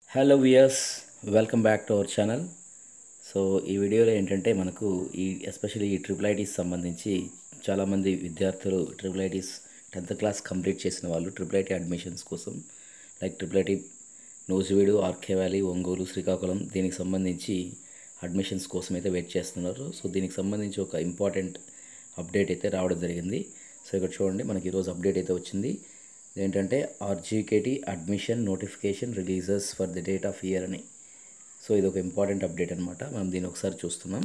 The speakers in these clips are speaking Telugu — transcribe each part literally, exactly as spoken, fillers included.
Hello viewers, welcome back to our channel. So ఈ వీడియోలో ఏంటంటే మనకు ఈ ఎస్పెషల్లీ ఈ ట్రిపుల్ ఐటీస్ సంబంధించి చాలామంది విద్యార్థులు triple ITs tenth class complete చేసిన వాళ్ళు ట్రిపుల్ ఐటీ అడ్మిషన్స్ కోసం like triple IT Nuzvid, RK Valley, Ongole, Srikakulam దీనికి సంబంధించి అడ్మిషన్స్ కోసం అయితే వెయిట్ చేస్తున్నారు. సో దీనికి సంబంధించి ఒక ఇంపార్టెంట్ అప్డేట్ అయితే రావడం జరిగింది. సో ఇక్కడ చూడండి, మనకి ఈరోజు అప్డేట్ అయితే వచ్చింది. ఏంటంటే RGKT admission notification releases for the date of year అని. సో ఇది ఒక ఇంపార్టెంట్ అప్డేట్ అనమాట. మనం దీన్ని ఒకసారి చూస్తున్నాం.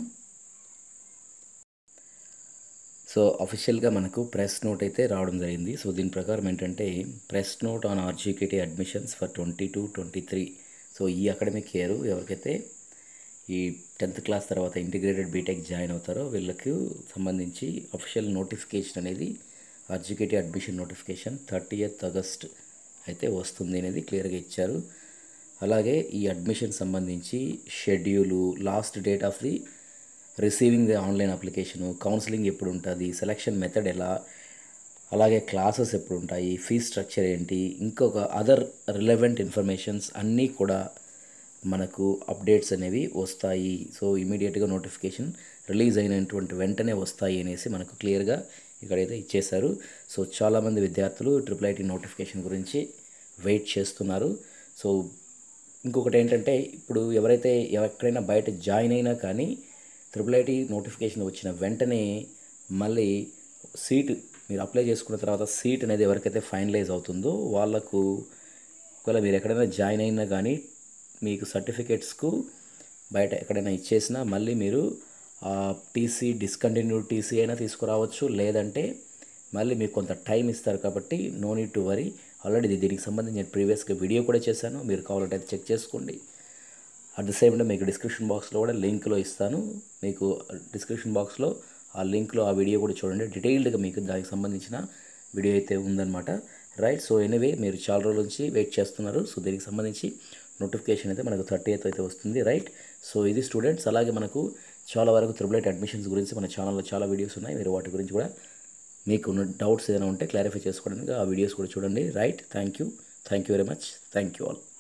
సో అఫీషియల్గా మనకు ప్రెస్ నోట్ అయితే రావడం జరిగింది. సో దీని ప్రకారం ఏంటంటే press note on RGKT admissions for twenty two twenty three. So ఈ అకాడమిక్ ఇయర్ ఎవరికైతే ఈ టెన్త్ క్లాస్ తర్వాత ఇంటిగ్రేటెడ్ బీటెక్ జాయిన్ అవుతారో వీళ్ళకి సంబంధించి అఫీషియల్ నోటిఫికేషన్ అనేది RGKT admission notification thirtieth August అయితే వస్తుంది అనేది క్లియర్గా ఇచ్చారు. అలాగే ఈ అడ్మిషన్ సంబంధించి schedule, last date of the receiving the online application, counselling ఎప్పుడు ఉంటుంది, సెలక్షన్ మెథడ్ ఎలా, అలాగే క్లాసెస్ ఎప్పుడు ఉంటాయి, ఫీజ్ స్ట్రక్చర్ ఏంటి, ఇంకొక అదర్ రిలవెంట్ ఇన్ఫర్మేషన్స్ అన్నీ కూడా మనకు అప్డేట్స్ అనేవి వస్తాయి. సో ఇమీడియట్గా నోటిఫికేషన్ రిలీజ్ అయినటువంటి వెంటనే వస్తాయి అనేసి మనకు క్లియర్గా ఇక్కడైతే ఇచ్చేశారు. సో చాలామంది విద్యార్థులు ట్రిపుల్ ఐటీ నోటిఫికేషన్ గురించి వెయిట్ చేస్తున్నారు. సో ఇంకొకటి ఏంటంటే ఇప్పుడు ఎవరైతే ఎక్కడైనా బయట జాయిన్ అయినా కానీ ట్రిపుల్ ఐటీ నోటిఫికేషన్ వచ్చిన వెంటనే మళ్ళీ సీట్ మీరు అప్లై చేసుకున్న తర్వాత సీట్ అనేది ఎవరికైతే ఫైనలైజ్ అవుతుందో వాళ్ళకు ఒకవేళ మీరు ఎక్కడైనా జాయిన్ అయినా కానీ మీకు సర్టిఫికేట్స్కు బయట ఎక్కడైనా ఇచ్చేసినా మళ్ళీ మీరు టీసీ డిస్కంటిన్యూ టీసీ అయినా తీసుకురావచ్చు, లేదంటే మళ్ళీ మీకు కొంత టైం ఇస్తారు. కాబట్టి no need to worry. Already దీనికి సంబంధించి నేను ప్రీవియస్గా వీడియో కూడా చేశాను, మీరు కావాలంటే అది చెక్ చేసుకోండి. అట్ ద సేమ్ టైం మీకు డిస్క్రిప్షన్ బాక్స్లో కూడా లింక్లో ఇస్తాను. మీకు డిస్క్రిప్షన్ బాక్స్లో ఆ లింక్లో ఆ వీడియో కూడా చూడండి. డీటెయిల్డ్గా మీకు దానికి సంబంధించిన వీడియో అయితే ఉందన్నమాట. రైట్. సో ఎనీవే మీరు చాలా రోజుల నుంచి వెయిట్ చేస్తున్నారు. సో దీనికి సంబంధించి నోటిఫికేషన్ అయితే మనకు థర్టీయత్ అయితే వస్తుంది. రైట్. సో ఇది స్టూడెంట్స్. అలాగే మనకు చాలా వరకు ట్రిపుల్ ఐటీ అడ్మిషన్స్ గురించి మన ఛానల్లో చాలా వీడియోస్ ఉన్నాయి. మీరు వాటి గురించి కూడా మీకు ఉన్న డౌట్స్ ఏదైనా ఉంటే క్లారిఫై చేసుకోవడానికి ఆ వీడియోస్ కూడా చూడండి. Right. Thank you thank you very much. Thank you all.